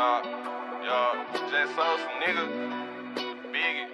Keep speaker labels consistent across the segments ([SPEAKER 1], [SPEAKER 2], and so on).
[SPEAKER 1] Yeah, just Sossa, nigga. Biggie.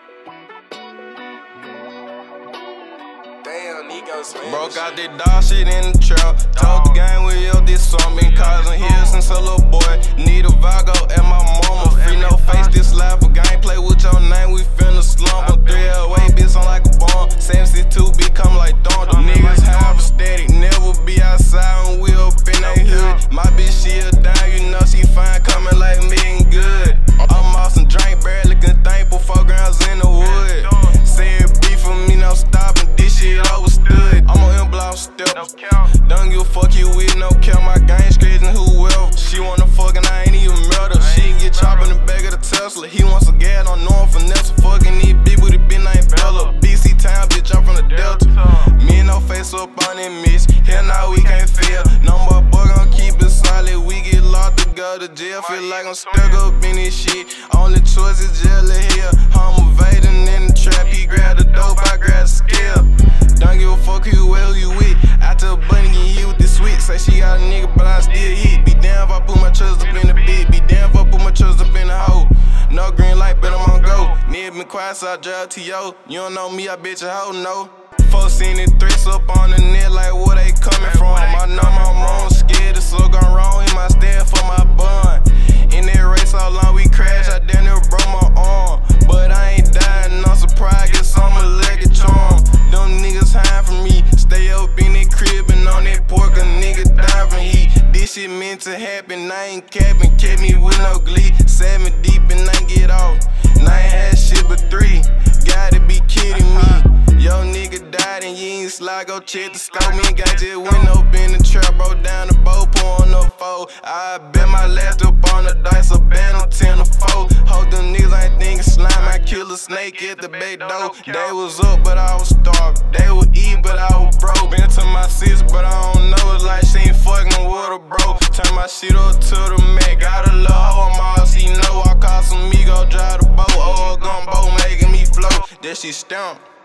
[SPEAKER 2] Damn, Nico Spanish.
[SPEAKER 1] Broke out that dog shit in the trap. Told the gang we up this song. Been causing here since a little boy. Need a Vago at my mama. Free no face, this life a game. Play with your name, we finna slumber. 3L8 bitch on like a bomb. 72 be come like Dawg. The niggas have a static. Never be outside when we up in they hood. My bitch, she a dime, you know she fine. Coming like me and good. I'm off some drink, barely can think. Put 4 grams in the wood. Say it beef for me, no stopping. This shit overstood. I'm on in-block step. Don't give a fuck you with no count. My gang scratching whoever. She wanna fuck and I ain't even murder. She can get chopped in the back of the Tesla. He wants a gas, don't know him finesse. Fucking these big booty bitch named Bella. BC town, bitch, I'm from the Delta. Me and no face up on that miss. Hell nah, we can't fail. No more boy gon' keep it solid. We get locked to go to jail. Feel like I'm stuck up in this shit. Only choice is jail or hell. I'm evading in the trap. He grabbed the dope, I grabbed the scale. Don't give a fuck who you with. I tell Bunny get hit with this sweet. Say she got a nigga, but I still hit. Be damn if I put my trust up in the bit. Be damn if I put my trust up in the hole. No green light, but I'm on go. Nigga been quiet, so I drive to yo. You don't know me, I bet you hoe no. Folks seen it threats up on the net, like where they coming from. I know I'm wrong, scared, it's so gone wrong. He might stand for my bun. In that race, how long we crashed, I damn near broke my arm. But I ain't dying, no surprise, guess I'm a lucky charm. Them niggas hide from me, stay up in that crib and on that pork, a nigga die from heat. This shit meant to happen, I ain't capping, kept me with no glee. 7 deep and I get off, and I ain't had shit but 3. Gotta be kidding me. Yo nigga died and you ain't slide, go check the scope. Me and guy just went up in the trap, broke down the boat, pouring up 4. I bet my last up on the dice, a band on 10 or 4. Hope them niggas ain't thinking slime, I kill a snake at the back door. They was up, but I was starved. They would eat, but I was broke. Been to my sis, but I don't know, it's like she ain't fucking with a bro. Turn my shit up to the Mac, got a little hoe, I'm all she know. I call some me, go drive the boat, oh, a gumbo making me float. That shit stamp.